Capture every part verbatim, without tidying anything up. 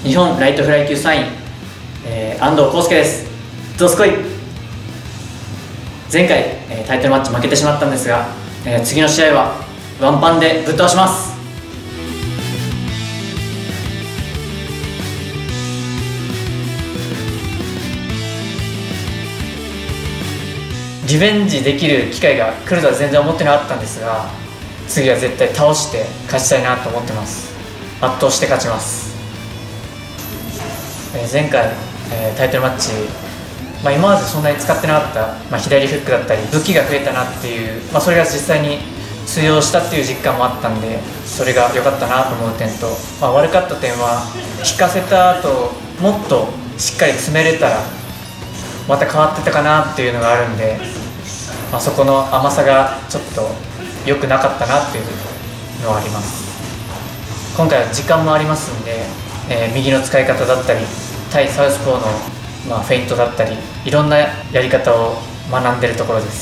日本ライトフライ級さんい、えー、安藤康介です。どすこい。前回、えー、タイトルマッチ負けてしまったんですが、えー、次の試合はワンパンでぶっ倒します。リベンジできる機会が来るとは全然思ってなかったんですが、次は絶対倒して勝ちたいなと思ってます。圧倒して勝ちます。えー、前回、えー、タイトルマッチ、まあ、今までそんなに使ってなかった、まあ、左フックだったり武器が増えたなっていう、まあ、それが実際に通用したっていう実感もあったんで、それが良かったなと思う点と、まあ、悪かった点は引かせた後もっとしっかり詰めれたらまた変わってたかなっていうのがあるんで、まあ、そこの甘さがちょっと良くなかったなっていうのはあります。今回は時間もありますんで、えー、右の使い方だったり対サウスポーの、まあ、フェイントだったりいろんなやり方を学んでるところです。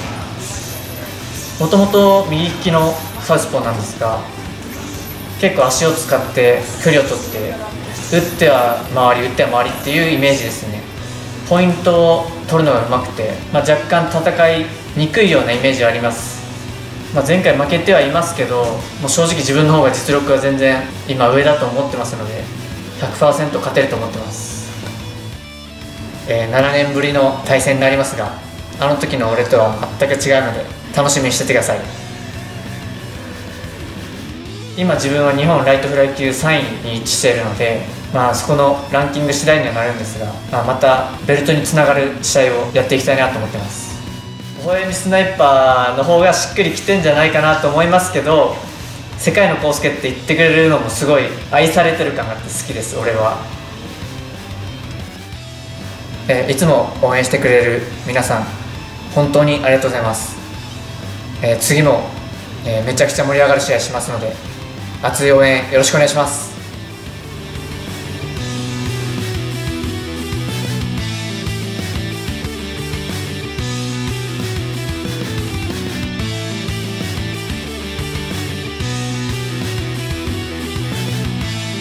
もともと右利きのサウスポーなんですが、結構足を使って距離を取って打っては回り打っては回りっていうイメージですね。ポイントを取るのがうまくて、まあ、若干戦いにくいようなイメージはあります。まあ、前回負けてはいますけど、もう正直自分の方が実力は全然今上だと思ってますので ひゃくパーセント 勝てると思ってます。えー、ななねんぶりの対戦になりますが、あの時の俺とは全く違うので楽しみにしててください。今自分は日本ライトフライ級さんいに位置しているので、まあ、そこのランキング次第にはなるんですが、まあ、またベルトにつながる試合をやっていきたいなと思ってます。微笑みスナイパーの方がしっくりきてんじゃないかなと思いますけど、世界の康介って言ってくれるのもすごい愛されてる感があって好きです。俺は、えー、いつも応援してくれる皆さん本当にありがとうございます。えー、次も、えー、めちゃくちゃ盛り上がる試合しますので、熱い応援よろしくお願いします。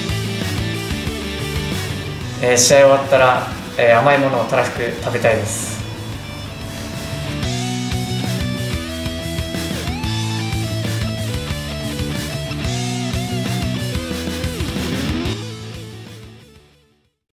えー、試合終わったら、えー、甘いものをたらふく食べたいです。